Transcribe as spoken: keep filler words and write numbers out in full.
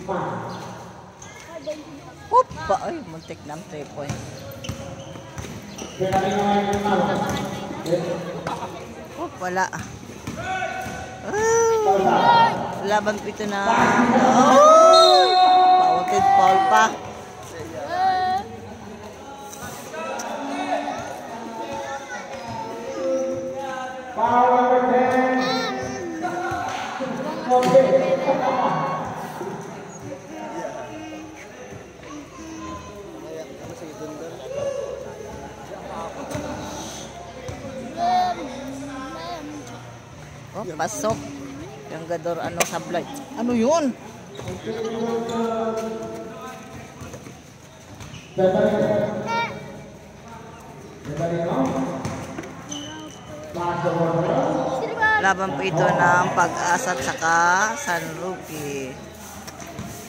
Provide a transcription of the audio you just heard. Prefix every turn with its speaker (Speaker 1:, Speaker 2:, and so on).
Speaker 1: Oop! Ay, muntik ng three point. Oop, wala. Oh, laban po ito na. Oh! Pauted foul pa. Oh, pasok. Yung gador ano sablay. Ano yun? Laban po ito ng Pag-asa at saka San Roque.